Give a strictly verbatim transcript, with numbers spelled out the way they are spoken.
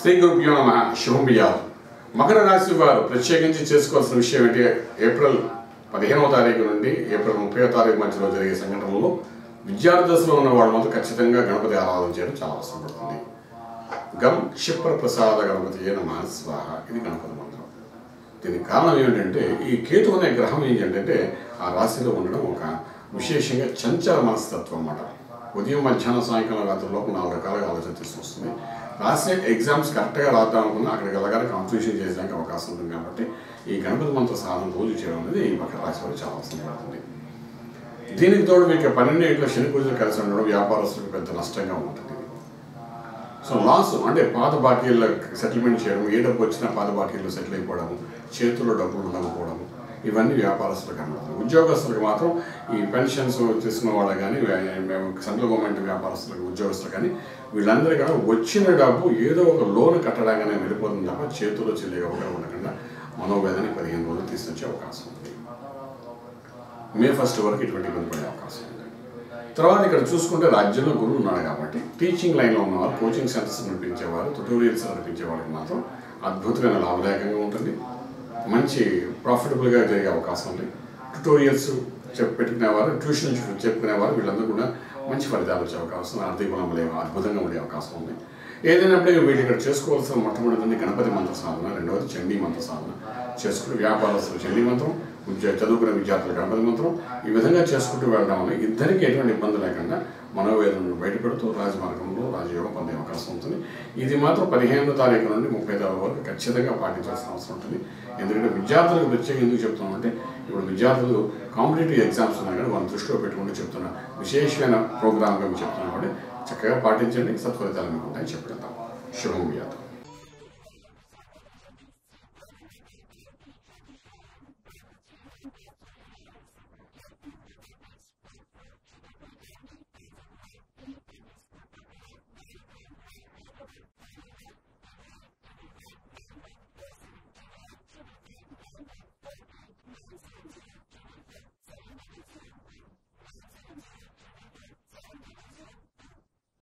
శ్రీ గురుభ్యో నమః. శుభం బియాదు. మకర రాశి వారు ప్రత్యేకించి చేసుకోవాల్సిన విషయం ఏంటి? ఏప్రిల్ పదిహేనవ తారీఖు నుండి ఏప్రిల్ ముప్పై తారీఖు మధ్యలో జరిగే సంఘటనలో విద్యార్థి దశలో ఉన్న వాళ్ళు మాత్రం ఖచ్చితంగా గణపతి ఆరాధన చేయడం చాలా అవసరం పడుతుంది. గం క్షిప్ర ప్రసాద గణపతి నమః స్వాహ, ఇది గణపతి మంత్రం. దీనికి కారణం ఏంటంటే ఈ కేతు అనే గ్రహం ఏంటంటే ఆ రాశిలో ఉండడం ఒక విశేషంగా చంచల మనస్తత్వం అన్నమాట. ఉదయం మధ్యాహ్నం సాయంకాలం రాత్రి లోపు నాలుగు రకాలుగా ఆలోచన తీసుకొస్తుంది. రాసే ఎగ్జామ్స్ కరెక్ట్గా రాద్దాం అనుకున్నా అక్కడికి వెళ్ళగానే కాన్ఫ్యూషన్ చేయడానికి అవకాశం ఉంటుంది. కాబట్టి ఈ గణపతి మంత్ర సాధన రోజు చేయడం అనేది ఈ మకర రాశి వారికి చాలా అవసరం పడుతుంది. దీనికి తోడు మీకు పన్నెండు ఇంట్లో శని పూజలు కలిసి ఉండడం వ్యాపారస్తులకు పెద్ద నష్టంగా ఉంటుంది. సో లాస్ అంటే పాత బాకీల్లో సెటిల్మెంట్ చేయడం, ఏ డబ్బు వచ్చినా పాత బాకీల్లో సెటిల్ అయిపోవడం, చేతుల్లో డబ్బులు ఉండకపోవడం, ఇవన్నీ వ్యాపారస్తులకు కనబడుతుంది. ఉద్యోగస్తులకు మాత్రం ఈ పెన్షన్స్ తీసుకున్న వాళ్ళు కానీ సెంట్రల్ గవర్నమెంట్ వ్యాపారస్తులకు ఉద్యోగస్తులు కానీ వీళ్ళందరూ కూడా వచ్చిన డబ్బు ఏదో ఒక లోన్ కట్టడాగానే వెళ్ళిపోతుంది తప్ప చేతుల్లో చెల్లి అవకాశం ఉండకుండా మనోవేదన పదిహేను రోజులు తీసుకొచ్చే అవకాశం ఉంది. మే ఫస్ట్ వరకు ఇటువంటి ఇబ్బంది పడే అవకాశం ఉంది. తర్వాత ఇక్కడ చూసుకుంటే రాజ్యంలో గురువు ఉన్నాడు కాబట్టి టీచింగ్ లైన్లో ఉన్నవారు, కోచింగ్ సెంటర్స్ నడిపించేవారు, ట్యుటోరియల్స్ నడిపించే వాళ్ళకి మాత్రం అద్భుతమైన లాభదాయకంగా ఉంటుంది. మంచి ప్రాఫిటబుల్గా జరిగే అవకాశం ఉంది. ట్యుటోరియల్స్ చెప్పి పెట్టుకునేవారు, ట్యూషన్ చెప్పుకునేవారు వీళ్ళందరూ కూడా మంచి ఫలితాలు వచ్చే అవకాశం, ఆర్థిక బలం అద్భుతంగా ఉండే అవకాశం ఉంది. ఏదైనప్పటికీ వీళ్ళు ఇక్కడ చేసుకోవాల్సిన మొట్టమొదటి గణపతి మంత్ర సాధన, రెండవది చండీ మంత్ర సాధన చేసుకుంటూ వ్యాపారస్తులు చండీ మంత్రం, చదువుకునే విద్యార్థులు గణపతి మంత్రం, ఈ విధంగా చేసుకుంటూ వెళ్ళడం వల్ల ఇద్దరికి ఎటువంటి ఇబ్బంది లేకుండా మనోవేదనను బయటపెడుతూ రాజమార్గంలో రాజయోగం పొందే అవకాశం ఉంటుంది. ఇది మాత్రం పదిహేనవ తారీఖు నుండి ముప్పై తారీఖు వరకు ఖచ్చితంగా పాటించాల్సిన అవసరం ఉంటుంది. ఎందుకంటే విద్యార్థులకు ప్రత్యేకంగా ఎందుకు చెప్తున్నామంటే ఇప్పుడు విద్యార్థులు కాంపిటేటివ్ ఎగ్జామ్స్ ఉన్నాయి కానీ వాళ్ళని దృష్టిలో పెట్టుకుంటూ చెప్తున్న విశేషమైన ప్రోగ్రామ్గా మేము చెప్తున్నాం కాబట్టి చక్కగా పాటించండి, సత్ఫలితాలు మీకు ఉంటాయని చెప్తాం. శుభం వ్యాధి.